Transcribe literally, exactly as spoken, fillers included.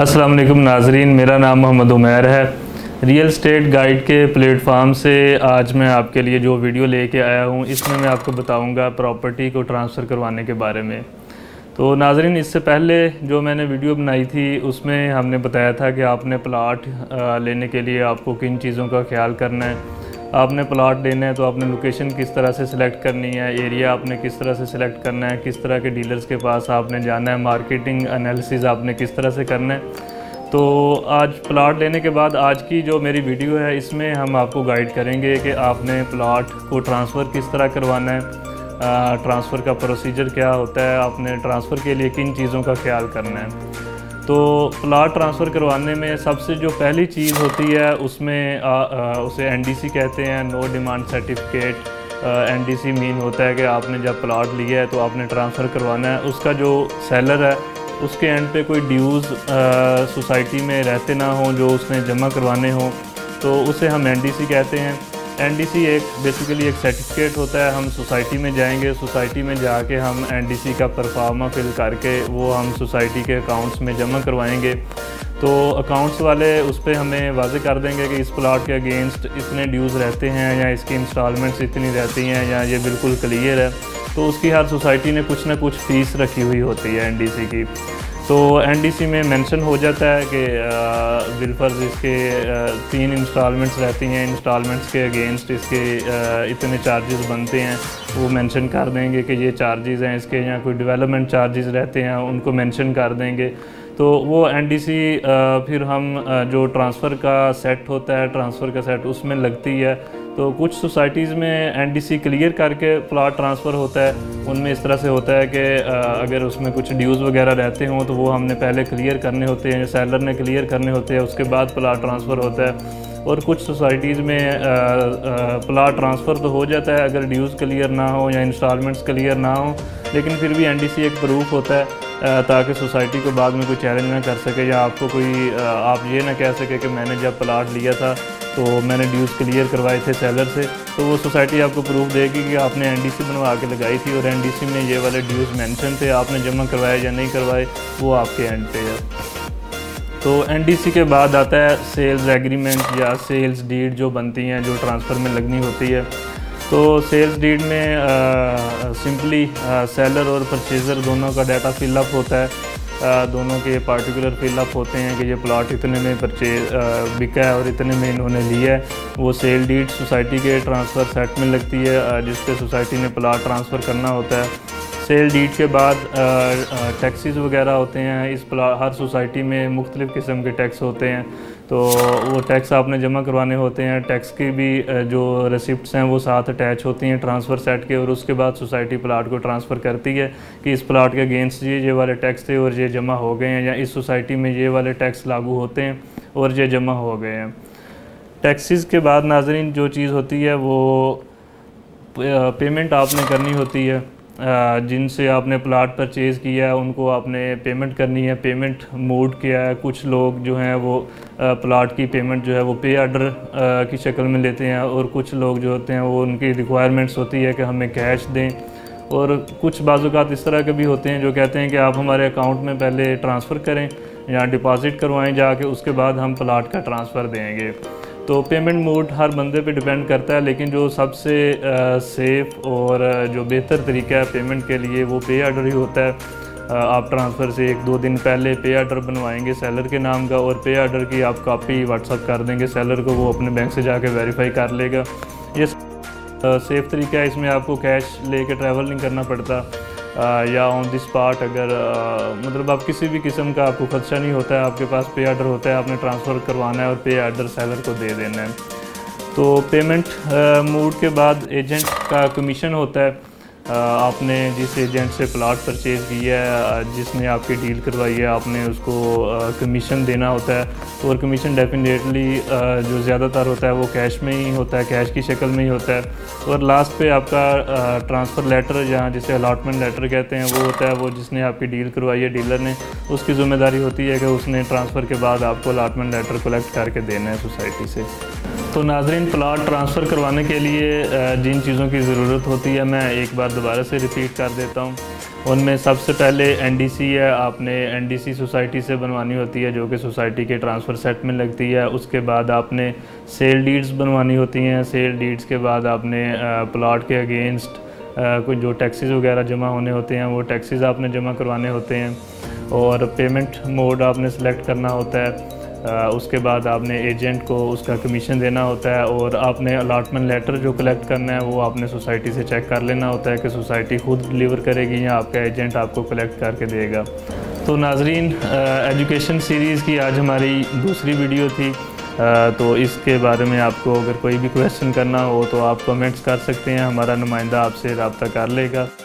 अस्सलाम वालेकुम नाजरीन, मेरा नाम मोहम्मद उमैर है। रियल स्टेट गाइड के प्लेटफार्म से आज मैं आपके लिए जो वीडियो लेके आया हूँ, इसमें मैं आपको बताऊँगा प्रॉपर्टी को ट्रांसफ़र करवाने के बारे में। तो नाजरीन, इससे पहले जो मैंने वीडियो बनाई थी उसमें हमने बताया था कि आपने प्लाट लेने के लिए आपको किन चीज़ों का ख्याल करना है। आपने प्लाट लेना है तो आपने लोकेशन किस तरह से सिलेक्ट करनी है, एरिया आपने किस तरह से सिलेक्ट करना है, किस तरह के डीलर्स के पास आपने जाना है, मार्केटिंग एनालिसिस आपने किस तरह से करना है। तो आज प्लाट लेने के बाद आज की जो मेरी वीडियो है इसमें हम आपको गाइड करेंगे कि आपने प्लाट को ट्रांसफ़र किस तरह करवाना है, ट्रांसफ़र का प्रोसीजर क्या होता है, आपने ट्रांसफ़र के लिए किन चीज़ों का ख्याल करना है। तो प्लाट ट्रांसफ़र करवाने में सबसे जो पहली चीज़ होती है उसमें आ, आ, उसे एनडीसी कहते हैं, no demand certificate. NDC mean होता है कि आपने जब प्लाट लिया है तो आपने ट्रांसफ़र करवाना है। उसका जो सेलर है उसके एंड पे कोई ड्यूज़ सोसाइटी में रहते ना हों जो उसने जमा करवाने हों, तो उसे हम एनडीसी कहते हैं। एनडीसी एक बेसिकली एक सर्टिफिकेट होता है। हम सोसाइटी में जाएंगे, सोसाइटी में जाके हम एनडीसी का परफार्मा फिल करके वो हम सोसाइटी के अकाउंट्स में जमा करवाएंगे। तो अकाउंट्स वाले उस पर हमें वाज़े कर देंगे कि इस प्लाट के अगेंस्ट इतने ड्यूज़ रहते हैं या इसकी इंस्टॉलमेंट्स इतनी रहती हैं या ये बिल्कुल क्लियर है। तो उसकी हर सोसाइटी ने कुछ ना कुछ फ़ीस रखी हुई होती है एनडीसी की। तो एनडीसी में मेंशन हो जाता है कि बिलफर्ज इसके आ, तीन इंस्टॉलमेंट्स रहती हैं, इंस्टॉलमेंट्स के अगेंस्ट इसके आ, इतने चार्जेस बनते हैं, वो मेंशन कर देंगे कि ये चार्जेस हैं इसके, या कोई डेवलपमेंट चार्जेस रहते हैं उनको मेंशन कर देंगे। तो वो एनडीसी फिर हम आ, जो ट्रांसफ़र का सेट होता है, ट्रांसफ़र का सेट उसमें लगती है। तो कुछ सोसाइटीज़ में एनडीसी क्लियर करके प्लाट ट्रांसफ़र होता है। उनमें इस तरह से होता है कि अगर उसमें कुछ ड्यूज़ वगैरह रहते हों तो वो हमने पहले क्लियर करने होते हैं, सेलर ने क्लियर करने होते हैं, उसके बाद प्लाट ट्रांसफ़र होता है। और कुछ सोसाइटीज़ में प्लाट ट्रांसफ़र तो हो जाता है अगर ड्यूज़ क्लियर ना हो या इंस्टॉलमेंट्स क्लियर ना हो, लेकिन फिर भी एनडीसी एक प्रूफ होता है ताकि सोसाइटी को बाद में कोई चैलेंज ना कर सके, या आपको कोई आप ये ना कह सके कि मैंने जब प्लाट लिया था तो मैंने ड्यूज़ क्लियर करवाए थे सेलर से। तो वो सोसाइटी आपको प्रूफ देगी कि आपने एनडीसी बनवा के लगाई थी और एनडीसी में ये वाले ड्यूज़ मेंशन थे, आपने जमा करवाए या नहीं करवाए वो आपके एंड पे है। तो एनडीसी के बाद आता है सेल्स एग्रीमेंट या सेल्स डीड जो बनती हैं, जो ट्रांसफ़र में लगनी होती है। तो सेल्स डीड में सिंपली सेलर और परचेज़र दोनों का डाटा फिलअप होता है। आ, दोनों के पार्टिकुलर फिलअप होते हैं कि ये प्लाट इतने में परचेज बिका है और इतने में इन्होंने लिया है। वो सेल डीड सोसाइटी के ट्रांसफ़र सेट में लगती है जिस पे सोसाइटी ने प्लाट ट्रांसफ़र करना होता है। सेल डीड के बाद टैक्सेस वगैरह होते हैं। इस प्लाट हर सोसाइटी में मुख्तलिफ़ किस्म के टैक्स होते हैं, तो वो टैक्स आपने जमा करवाने होते हैं। टैक्स की भी जो रिसिप्ट्स हैं वो साथ अटैच होती हैं ट्रांसफ़र सेट के, और उसके बाद सोसाइटी प्लाट को ट्रांसफ़र करती है कि इस प्लाट के अगेंस्ट ये ये वाले टैक्स थे और ये जमा हो गए हैं, या इस सोसाइटी में ये वाले टैक्स लागू होते हैं और ये जमा हो गए हैं। टैक्सेस के बाद नाज़रीन जो चीज़ होती है वो पेमेंट आपने करनी होती है। जिनसे आपने प्लाट परचेज़ किया है उनको आपने पेमेंट करनी है। पेमेंट मोड क्या है, कुछ लोग जो हैं वो प्लाट की पेमेंट जो है वो पे आर्डर की शक्ल में लेते हैं, और कुछ लोग जो होते हैं वो उनकी रिक्वायरमेंट्स होती है कि हमें कैश दें। और कुछ बाज़ात इस तरह के भी होते हैं जो कहते हैं कि आप हमारे अकाउंट में पहले ट्रांसफ़र करें या डिपॉज़िट करवाएं जाके, उसके बाद हम प्लाट का ट्रांसफ़र देंगे। तो पेमेंट मोड हर बंदे पे डिपेंड करता है, लेकिन जो सबसे सेफ़ और जो बेहतर तरीका है पेमेंट के लिए वो पे आर्डर ही होता है। आ, आप ट्रांसफ़र से एक दो दिन पहले पे आर्डर बनवाएंगे सेलर के नाम का, और पे आर्डर की आप कॉपी व्हाट्सअप कर देंगे सेलर को, वो अपने बैंक से जाके वेरीफाई कर लेगा। ये सेफ़ तरीका है, इसमें आपको कैश लेके ट्रैवल नहीं करना पड़ता, आ, या ऑन द स्पॉट अगर आ, मतलब आप किसी भी किस्म का आपको खदशा नहीं होता है, आपके पास पे आर्डर होता है, आपने ट्रांसफ़र करवाना है और पे आर्डर सेलर को दे देना है। तो पेमेंट मोड के बाद एजेंट का कमीशन होता है। आ, आपने जिस एजेंट से प्लाट परचेज़ किया है, जिसने आपकी डील करवाई है, आपने उसको कमीशन देना होता है। और कमीशन डेफिनेटली जो ज़्यादातर होता है वो कैश में ही होता है, कैश की शक्ल में ही होता है। और लास्ट पे आपका ट्रांसफ़र लेटर या जिसे अलॉटमेंट लेटर कहते हैं वो होता है, वो जिसने आपकी डील करवाई है डीलर ने, उसकी ज़िम्मेदारी होती है कि उसने ट्रांसफ़र के बाद आपको अलॉटमेंट लेटर कलेक्ट करके देना है सोसाइटी से। तो नाज़रीन, प्लाट ट्रांसफ़र करवाने के लिए जिन चीज़ों की ज़रूरत होती है मैं एक बार दोबारा से रिपीट कर देता हूँ। उनमें सबसे पहले एनडीसी है, आपने एनडीसी सोसाइटी से बनवानी होती है जो कि सोसाइटी के ट्रांसफ़र सेट में लगती है। उसके बाद आपने सेल डीड्स बनवानी होती हैं। सेल डीड्स के बाद आपने प्लॉट के अगेंस्ट कुछ जो टैक्सेस वगैरह जमा होने होते हैं वो टैक्सेस आपने जमा करवाने होते हैं, और पेमेंट मोड आपने सेलेक्ट करना होता है। आ, उसके बाद आपने एजेंट को उसका कमीशन देना होता है, और आपने अलॉटमेंट लेटर जो कलेक्ट करना है वो आपने सोसाइटी से चेक कर लेना होता है कि सोसाइटी खुद डिलीवर करेगी या आपका एजेंट आपको कलेक्ट करके देगा। तो नाजरीन, एजुकेशन सीरीज़ की आज हमारी दूसरी वीडियो थी। आ, तो इसके बारे में आपको अगर कोई भी क्वेश्चन करना हो तो आप कमेंट्स कर सकते हैं, हमारा नुमाइंदा आपसे रब्ता कर लेगा।